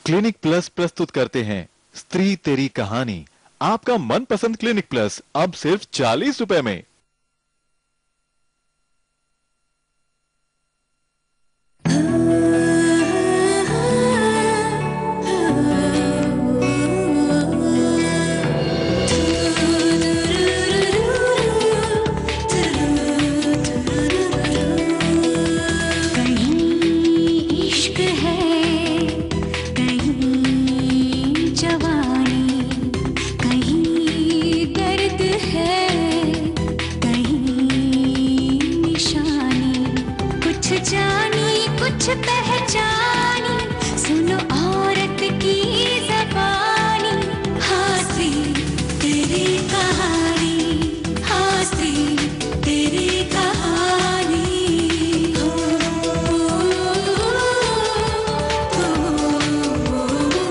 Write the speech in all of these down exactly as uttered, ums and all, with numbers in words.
Clinic plus प्रस्तुत करते हैं स्त्री तेरी कहानी। आपका मनपसंद क्लिनिक प्लस अब सिर्फ चालीस रुपए में। कुछ पहचानी सुनो औरत की ज़बानी, हंसी तेरी कहानी, हंसी तेरी कहानी। हो, हो, हो,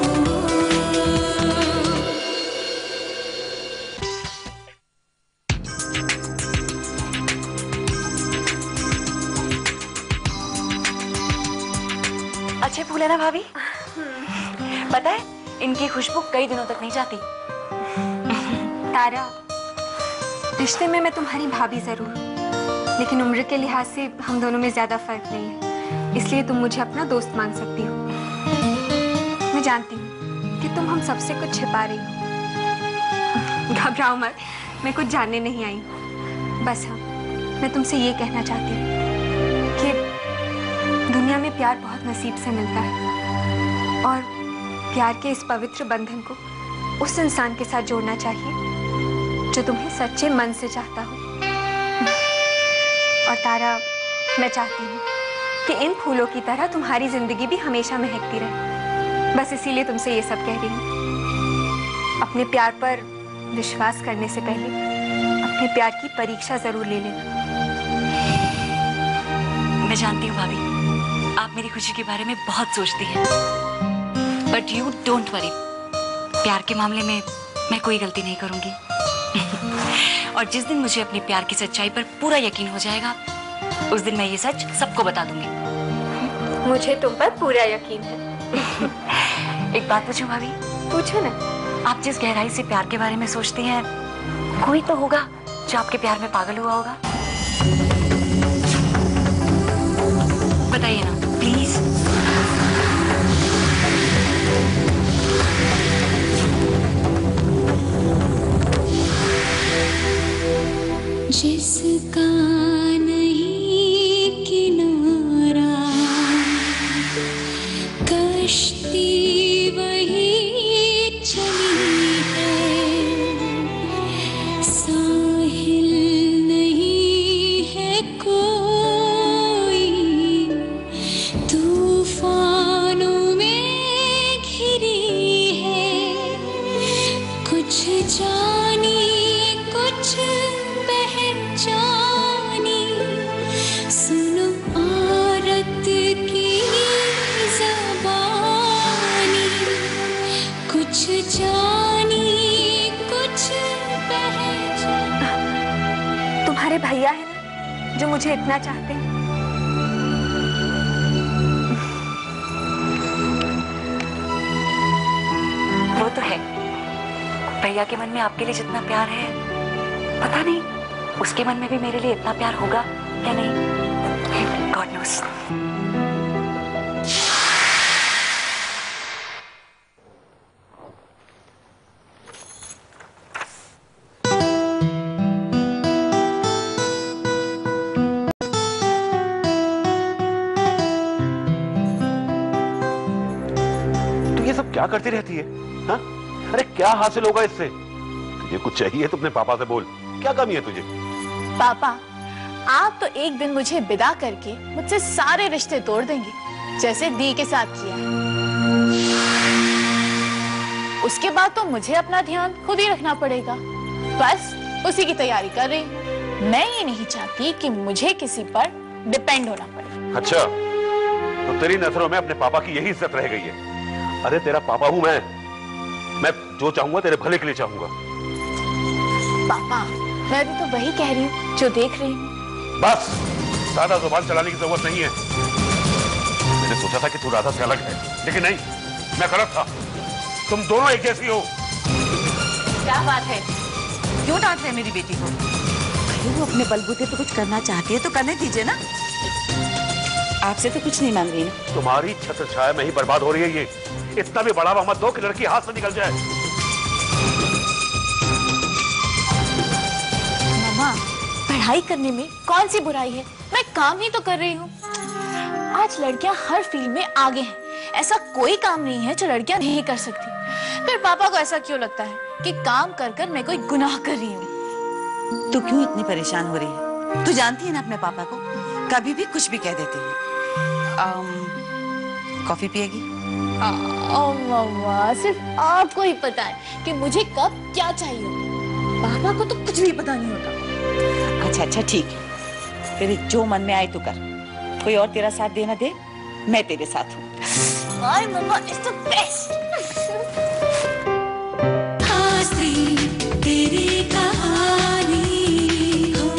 अच्छे फूल है ना भाभी? पता है इनकी खुशबू कई दिनों तक नहीं जाती। तारा, रिश्ते में मैं तुम्हारी भाभी जरूर, लेकिन उम्र के लिहाज से हम दोनों में ज्यादा फर्क नहीं है, इसलिए तुम मुझे अपना दोस्त मान सकती हो। मैं जानती हूँ कि तुम हम सबसे कुछ छिपा रही हो। घबराओ मत, मैं कुछ जानने नहीं आई हूँ। बस हाँ, मैं तुमसे ये कहना चाहती हूँ कि दुनिया में प्यार बहुत नसीब से मिलता है और प्यार के इस पवित्र बंधन को उस इंसान के साथ जोड़ना चाहिए जो तुम्हें सच्चे मन से चाहता हो। और तारा, मैं चाहती हूँ कि इन फूलों की तरह तुम्हारी जिंदगी भी हमेशा महकती रहे। बस इसीलिए तुमसे ये सब कह रही हूँ। अपने प्यार पर विश्वास करने से पहले अपने प्यार की परीक्षा जरूर ले लेना। मैं जानती हूँ भाभी, आप मेरी खुशी के बारे में बहुत सोचती हैं, बट यू डोंट वरी, प्यार के मामले में मैं कोई गलती नहीं करूंगी। और जिस दिन मुझे अपने प्यार की सच्चाई पर पूरा यकीन हो जाएगा, उस दिन मैं ये सच सबको बता दूंगी। मुझे तुम पर पूरा यकीन है। एक बात पूछूं भाभी? पूछो ना। आप जिस गहराई से प्यार के बारे में सोचती हैं, कोई तो होगा जो आपके प्यार में पागल हुआ होगा। बताइए ना प्लीज। जिसका नहीं किनारा, कश्ती वही चली है, साहिल नहीं है कोई, तूफानों में घिरी है, कुछ जानी कुछ पहचानी, सुनो औरत की ज़बानी, कुछ जानी कुछ पहचानी। तुम्हारे भैया है ना जो मुझे इतना चाहते हैं। वो तो है, भैया के मन में आपके लिए जितना प्यार है, पता नहीं उसके मन में भी मेरे लिए इतना प्यार होगा या नहीं, गॉड नोस। तू ये सब क्या करती रहती है? हाँ? अरे क्या हासिल होगा इससे? तुझे कुछ चाहिए तो अपने पापा से बोल, क्या कमी है तुझे? पापा, आप तो एक दिन मुझे विदा करके मुझसे सारे रिश्ते तोड़ देंगे, जैसे दी के साथ किया है। उसके बाद तो मुझे अपना ध्यान खुद ही रखना पड़ेगा। बस उसी की तैयारी कर रही हूँ। मैं ये नहीं चाहती कि मुझे किसी पर डिपेंड होना पड़े। अच्छा, तो तेरी नजरों में अपने पापा की यही इज्जत रह गई है? अरे तेरा पापा हूं मैं मैं जो चाहूंगा तेरे भले के लिए चाहूंगा। पापा, मैं भी तो वही कह रही हूँ जो देख रही हूँ। बस ज्यादा जुबान चलाने की जरूरत नहीं है। मैंने सोचा था कि तू राधा से अलग है, लेकिन नहीं, मैं गलत था। तुम दोनों एक जैसी हो। क्या बात है, क्यों डांट रहे मेरी बेटी को? अरे वो अपने बलबूते पे कुछ करना चाहती है तो करने दीजिए ना। आपसे तो कुछ नहीं मांग रही ना। तुम्हारी छत्र छाया में ही बर्बाद हो रही है ये। इतना भी बढ़ावा मत दो कि लड़की हाथ से निकल जाए। मामा, पढ़ाई करने में कौन सी बुराई है? मैं काम ही तो कर रही हूँ। आज लड़कियां हर फील्ड में आगे हैं। ऐसा कोई काम नहीं है जो लड़कियां नहीं कर सकती। फिर पापा को ऐसा क्यों लगता है कि काम कर कर मैं कोई गुनाह कर रही हूँ? तू क्यों इतनी परेशान हो रही है? तू जानती है ना अपने पापा को, कभी भी कुछ भी कह देते हैं। कॉफी पिएगी? ओ मामा, सिर्फ आपको ही पता है कि मुझे कब क्या चाहिए। पापा को तो कुछ भी पता नहीं होता। अच्छा अच्छा ठीक है, फिर जो मन में आए तू कर। कोई और तेरा साथ देना दे, मैं तेरे साथ हूँ। Hi mumma, it's the best. तेरी कहानी हो।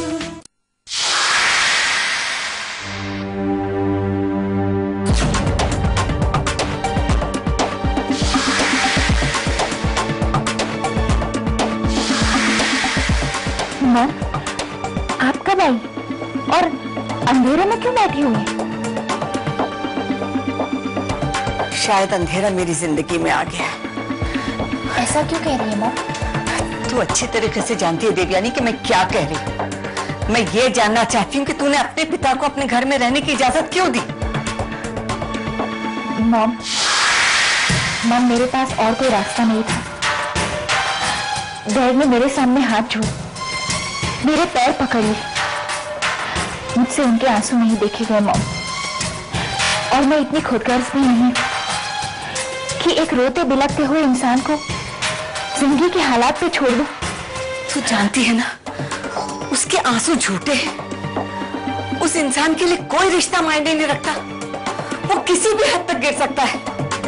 माँ, आप कब आई और अंधेरे में क्यों बैठी हुई? शायद अंधेरा मेरी जिंदगी में आ गया। ऐसा क्यों कह रही है माँ? तू अच्छी तरीके से जानती है देवयानी कि मैं क्या कह रही हूँ। मैं ये जानना चाहती हूँ कि तूने अपने पिता को अपने घर में रहने की इजाजत क्यों दी? मॉम, मॉम मेरे पास और कोई रास्ता नहीं था। डैड ने मेरे सामने हाथ जोड़ मेरे पैर पकड़ लिए। मुझसे उनके आंसू नहीं देखे गए मॉम। और मैं इतनी खुदगर्ज भी नहीं कि एक रोते बिलखते हुए इंसान को जिंदगी के हालात पे छोड़ दूं। तू जानती है ना, उसके आंसू झूठे हैं। उस इंसान के लिए कोई रिश्ता मायने नहीं रखता। वो किसी भी हद तक गिर सकता है।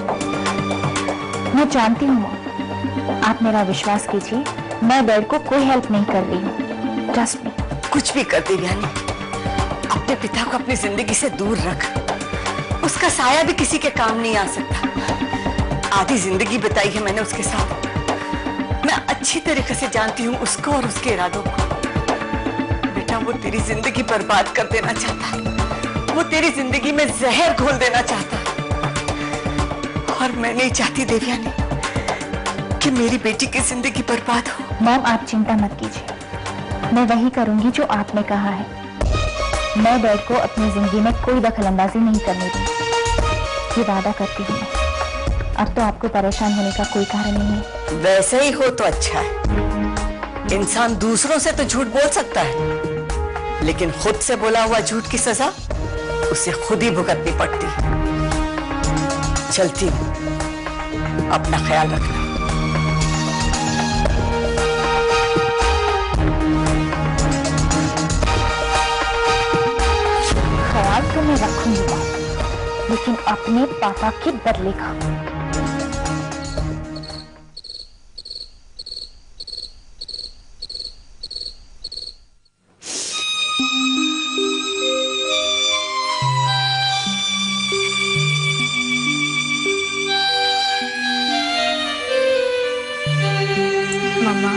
मैं जानती हूँ मॉम, आप मेरा विश्वास कीजिए, मैं डैड को कोई हेल्प नहीं कर रही हूँ। Trust me. कुछ भी कर देवयानी, अपने पिता को अपनी जिंदगी से दूर रख। उसका साया भी किसी के काम नहीं आ सकता। आधी जिंदगी बिताई है मैंने उसके साथ। मैं अच्छी तरीके से जानती हूँ उसको और उसके इरादों को। बेटा, वो तेरी जिंदगी बर्बाद कर देना चाहता है। वो तेरी जिंदगी में जहर घोल देना चाहता है। और मैं नहीं चाहती देवयानी कि मेरी बेटी की जिंदगी बर्बाद हो। मॉम, आप चिंता मत कीजिए, मैं वही करूंगी जो आपने कहा है। मैं डैड को अपनी जिंदगी में कोई दखलंदाजी नहीं करने दूंगी, ये वादा करती हूँ। अब तो आपको परेशान होने का कोई कारण नहीं है। वैसे ही हो तो अच्छा है। इंसान दूसरों से तो झूठ बोल सकता है, लेकिन खुद से बोला हुआ झूठ की सजा उसे खुद ही भुगतनी पड़ती है। चलती हूं, अपना ख्याल रखना। ख्याल तो मैं रखूंगी, लेकिन अपने पापा के बदले का। मम्मा,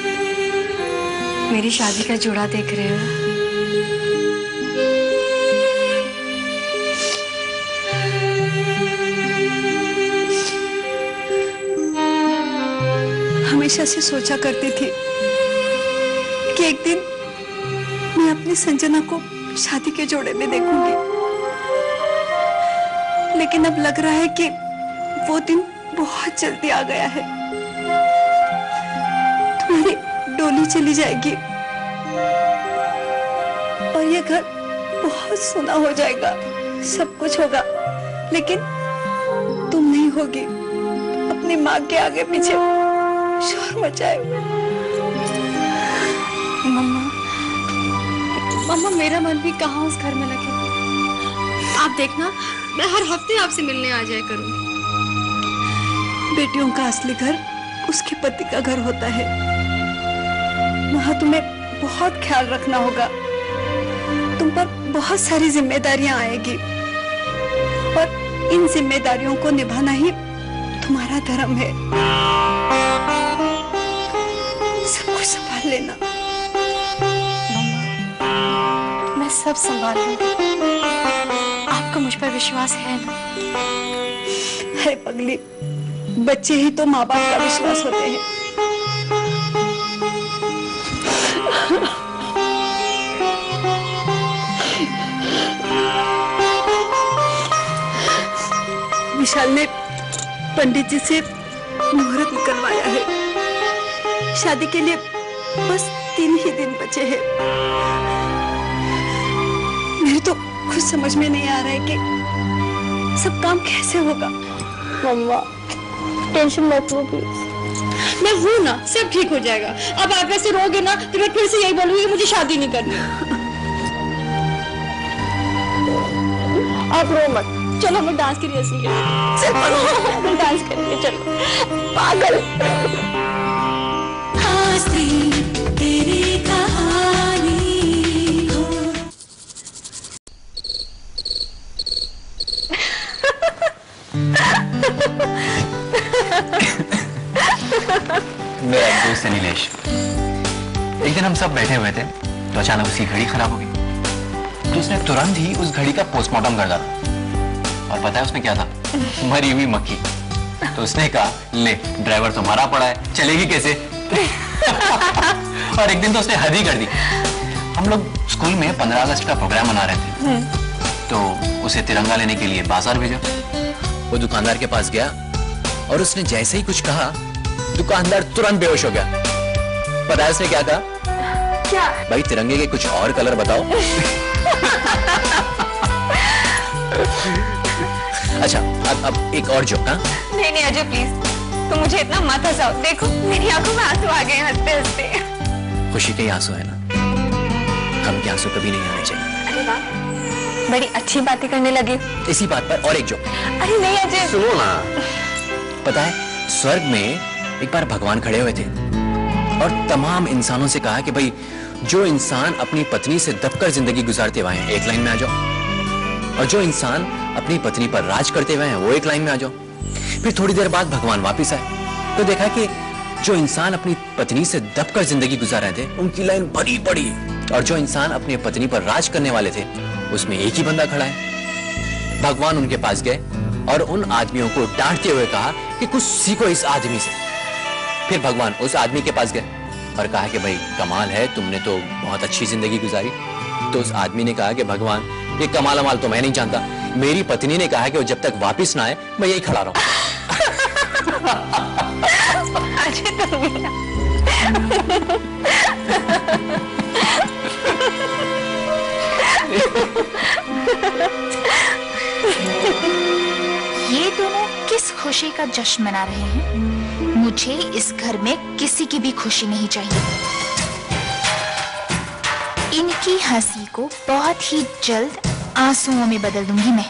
मेरी शादी का जोड़ा देख रहे हो? हमेशा से सोचा करती थी कि एक दिन मैं अपनी संजना को शादी के जोड़े में देखूंगी, लेकिन अब लग रहा है कि वो दिन बहुत जल्दी आ गया है। तुम्हारी डोली चली जाएगी और ये घर बहुत सुना हो जाएगा। सब कुछ होगा, लेकिन तुम नहीं होगी। अपनी माँ के आगे पीछे शोर मचाए। मम्मा, मम्मा मेरा मन भी कहाँ उस घर में लगे। आप देखना, मैं हर हफ्ते आपसे मिलने आ जाया करूँ। बेटियों का असली घर उसके पति का घर होता है। वहाँ तुम्हें बहुत ख्याल रखना होगा। तुम पर बहुत सारी जिम्मेदारियां आएगी और इन जिम्मेदारियों को निभाना ही तुम्हारा धर्म है। सब कुछ संभाल लेना। मैं सब संभाल लूंगी। आपको मुझ पर विश्वास है ना? है पगली, बच्चे ही तो माँ बाप का विश्वास होते हैं। विशाल ने पंडित जी से मुहूर्त निकलवाया है। शादी के लिए बस तीन ही दिन बचे हैं। मेरे तो कुछ समझ में नहीं आ रहा है कि सब काम कैसे होगा। मम्मा टेंशन मत लो प्लीज। मैं हूँ ना, सब ठीक हो जाएगा। अब आप ऐसे रोगे ना तो मैं फिर से यही बोलूंगी कि मुझे शादी नहीं करनी। आप रो मत, चलो हम डांस की रिहर्सल करेंगे। चलो डांस करेंगे, चलो। पागल। हंसी तेरी कहानी हो। मेरा एक दोस्त है नीलेश। एक दिन हम सब बैठे हुए थे तो अचानक उसकी घड़ी खराब हो गई, तो उसने तुरंत ही उस घड़ी का पोस्टमार्टम कर डाला। और पता है उसमें क्या था? मरी हुई मक्खी। तो उसने कहा, ले ड्राइवर तुम्हारा पड़ा है, चलेगी कैसे? और एक दिन तो उसने हद ही कर दी। हम लोग स्कूल में पंद्रह अगस्त का प्रोग्राम मना रहे थे, तो उसे तिरंगा लेने के लिए बाजार भेजा। वो दुकानदार के पास गया और उसने जैसे ही कुछ कहा, दुकानदार तुरंत बेहोश हो गया। पता है उसने क्या कहा? क्या? भाई तिरंगे के कुछ और कलर बताओ। अच्छा अब अब एक और जोक। हाँ नहीं नहीं अजय प्लीज, तुम मुझे इतना मत हंसाओ। देखो मेरी आंखों में आंसू आ गए हंसते हंसते। खुशी के ही आंसू है ना, गम के आंसू कभी नहीं आने चाहिए। अरे वाह, बड़ी अच्छी बातें करने लगे। इसी बात पर और एक जोक। अरे नहीं अजय, सुनो ना। पता है स्वर्ग में एक बार भगवान खड़े हुए थे और तमाम इंसानों से कहा कि भाई जो इंसान अपनी पत्नी से दबकर जिंदगी गुजारते हुए हैं एक लाइन में आ जाओ, और जो इंसान अपनी पत्नी पर राज करते हुए हैं वो एक लाइन में आ जाओ। फिर थोड़ी देर बाद भगवान वापस आए तो देखा कि जो इंसान अपनी पत्नी से दबकर जिंदगी गुजार रहे थे उनकी लाइन बड़ी बड़ी, और जो इंसान अपनी पत्नी पर राज करने वाले थे उसमें एक ही बंदा खड़ा है। भगवान उनके पास गए और उन आदमियों को डांटते हुए कहा कि कुछ सीखो इस आदमी से। फिर भगवान उस आदमी के पास गए और कहा कि भाई कमाल है, तुमने तो बहुत अच्छी जिंदगी गुजारी। तो उस आदमी ने कहा कि भगवान ये कमाल अमाल तो मैं नहीं जानता, मेरी पत्नी ने कहा कि वो जब तक वापस ना आए मैं यही खड़ा रहूं। ये दोनों किस खुशी का जश्न मना रहे हैं? मुझे इस घर में किसी की भी खुशी नहीं चाहिए। इनकी हंसी को बहुत ही जल्द आंसुओं में बदल दूंगी मैं।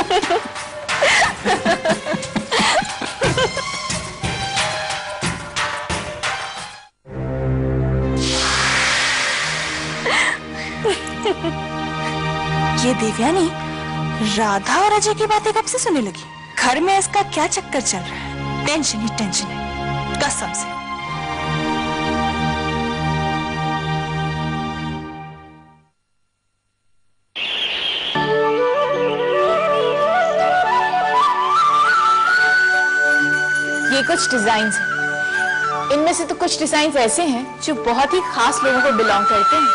ये देवयानी राधा और अजय की बातें कब से सुनने लगी? घर में इसका क्या चक्कर चल रहा है? टेंशन ही टेंशन है कसम से। ये कुछ डिजाइन्स हैं। इनमें से तो कुछ डिजाइन्स ऐसे हैं जो बहुत ही खास लोगों को बिलोंग करते हैं।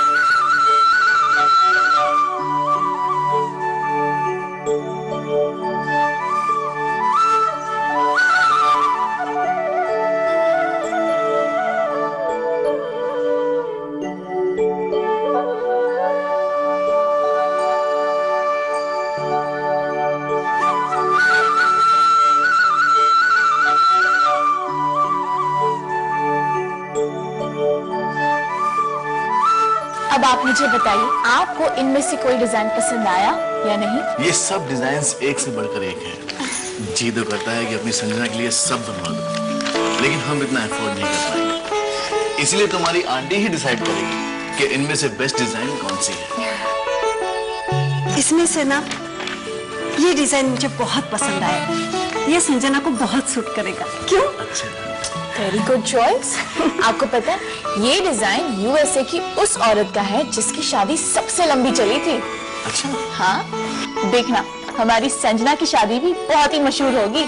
अब आप मुझे बताइए, आपको इनमें से कोई डिजाइन पसंद आया या नहीं? ये सब डिजाइन्स एक से बढ़कर एक है। जी तो करता है कि अपनी संजना के लिए सब बनवा दो, लेकिन हम इतना अफोर्ड नहीं कर पाएंगे। इसलिए तुम्हारी आंटी ही डिसाइड करेगी कि इनमें से बेस्ट डिजाइन कौन सी है। इसमें से ना ये डिजाइन मुझे बहुत पसंद आया। ये संजना को बहुत सूट करेगा। क्यों? Very good choice. आपको पता है ये डिजाइन यूएसए की उस औरत का है जिसकी शादी सबसे लंबी चली थी। अच्छा। हाँ, देखना हमारी संजना की शादी भी बहुत ही मशहूर होगी।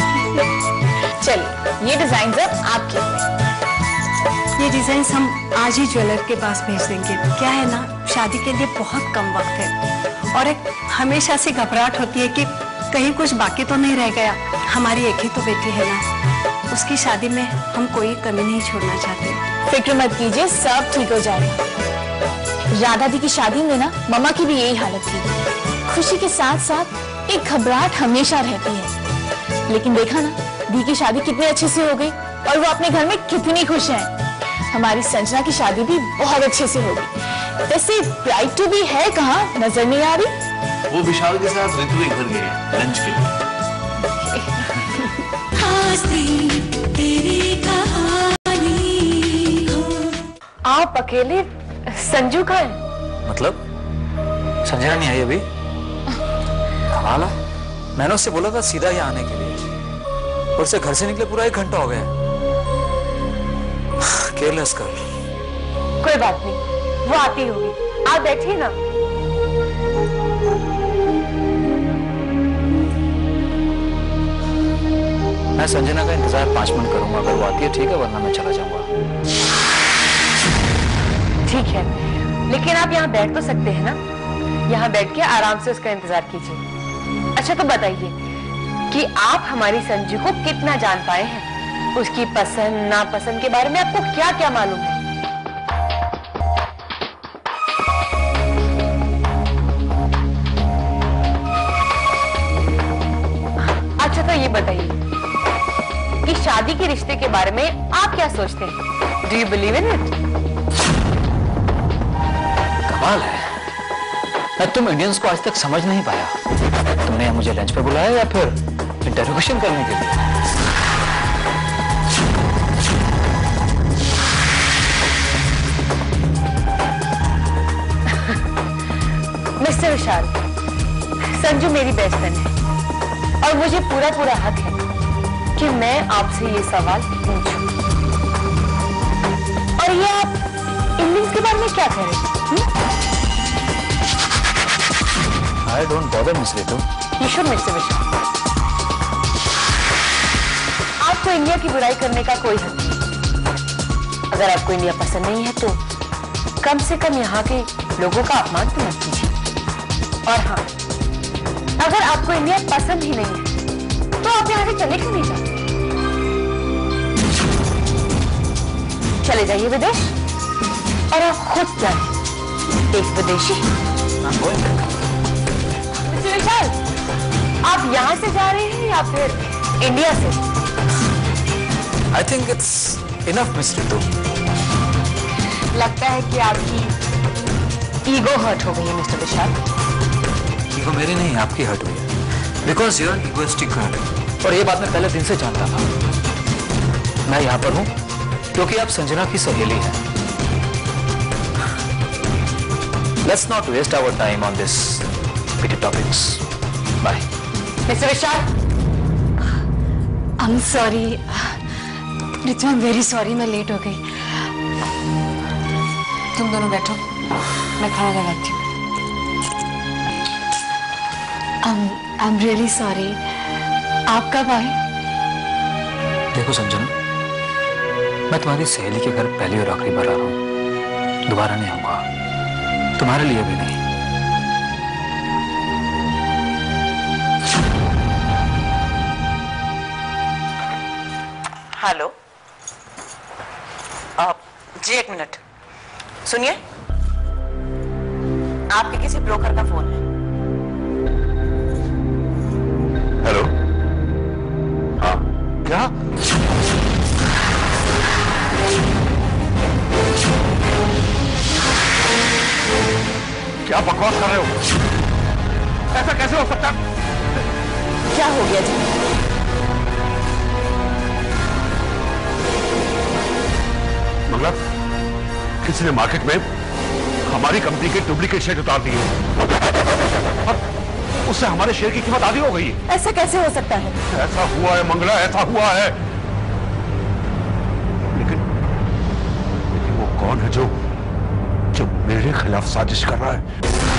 चलिए, ये डिजाइन अब आपके। ये डिजाइन हम आज ही ज्वेलर के पास भेज देंगे। क्या है ना, शादी के लिए बहुत कम वक्त है और एक हमेशा से घबराहट होती है कि कहीं कुछ बाकी तो नहीं रह गया। हमारी एक ही तो बेटी है ना, उसकी शादी में हम कोई कमी नहीं छोड़ना चाहते। फिक्र मत कीजिए, सब ठीक हो जाएगा। राधा दी की शादी में ना मम्मा की भी यही हालत थी। खुशी के साथ साथ एक घबराहट हमेशा रहती है, लेकिन देखा ना दी की शादी कितनी अच्छे से हो गई और वो अपने घर में कितनी खुश है। हमारी संजना की शादी भी बहुत अच्छे से होगी। वैसे ब्राइड टू बी है कहाँ, नजर नहीं आ रही? वो विशाल के साथ ऋतु के घर गए लंच के लिए। तेरी कहानी हो। आप अकेले? संजू कहाँ है? मतलब संजना नहीं आई अभी? कमाल है, मैंने उससे बोला था सीधा ही आने के लिए और उसे घर से निकले पूरा एक घंटा हो गया। केयरलेस कर। कोई बात नहीं, वो आती होगी। आप बैठिए ना। मैं संजना का इंतजार पांच मिनट करूंगा, अगर वो आती है ठीक है, वरना मैं चला जाऊंगा। ठीक है, लेकिन आप यहाँ बैठ तो सकते हैं ना? यहाँ बैठ के आराम से उसका इंतजार कीजिए। अच्छा तो बताइए कि आप हमारी संजू को कितना जान पाए हैं? उसकी पसंद नापसंद के बारे में आपको क्या क्या मालूम है? अच्छा तो ये बताइए कि शादी के रिश्ते के बारे में आप क्या सोचते हैं? Do you believe in it? कमाल है, मैं तुम इंडियंस को आज तक समझ नहीं पाया। तुमने मुझे लंच पे बुलाया या फिर इंटरोगेशन करने के लिए? मिस्टर विशाल, संजू मेरी बेस्ट फ्रेंड है और मुझे पूरा पूरा हक है कि मैं आपसे ये सवाल पूछूं। और ये आप इंडियंस के बारे में क्या कह रहे हैं? I don't bother, Miss Ritu. You should, mister Vishal. आपको इंडिया की बुराई करने का कोई हक नहीं। अगर आपको इंडिया पसंद नहीं है तो कम से कम यहाँ के लोगों का अपमान तो मत कीजिए। और हाँ, अगर आपको इंडिया पसंद ही नहीं है तो आप यहाँ से चले क्यों नहीं जाते? चले जाइए विदेश और आप खुद जाइए एक विदेशी। मिस्टर विशाल, आप यहाँ से जा रहे हैं या फिर इंडिया से? I think it's enough, Miss Ritu. लगता है कि आपकी ईगो हर्ट हो गई है मिस्टर विशाल। ईगो मेरी नहीं, आपकी हर्ट हुई है। Because you're egoistic girl. और ये बात मैं पहले दिन से जानता था। मैं यहाँ पर हूँ क्योंकि आप संजना की सहेली हैं। Let's not waste our time on this petty topics. Bye. Mister Vishal, I am sorry Ritu, I am very sorry, मैं लेट हो गई। तुम दोनों बैठो, मैं खाना लगाती हूँ। I am really sorry. आप कब आए? देखो संजना, मैं तुम्हारी सहेली के घर पहली और आखिरी बार आ रहा हूँ, दोबारा नहीं आऊंगा, तुम्हारे लिए भी नहीं। हेलो, आप जी एक मिनट सुनिए, आपके किसी ब्रोकर का फोन है। हेलो, हाँ क्या? क्या बकवास कर रहे हो? ऐसा कैसे हो सकता? क्या हो गया जी? मतलब किसी ने मार्केट में हमारी कंपनी के डुप्लीकेट शेयर उतार दिए। उससे हमारे शेर की कीमत आधी हो गई है। ऐसा कैसे हो सकता है? ऐसा हुआ है मंगला, ऐसा हुआ है। लेकिन लेकिन वो कौन है जो जो मेरे खिलाफ साजिश कर रहा है?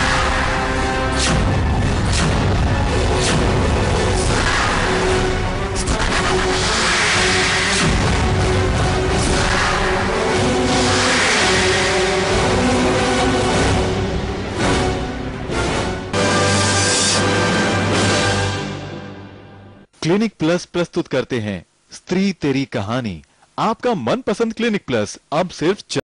क्लिनिक प्लस प्रस्तुत करते हैं स्त्री तेरी कहानी। आपका मनपसंद क्लिनिक प्लस अब सिर्फ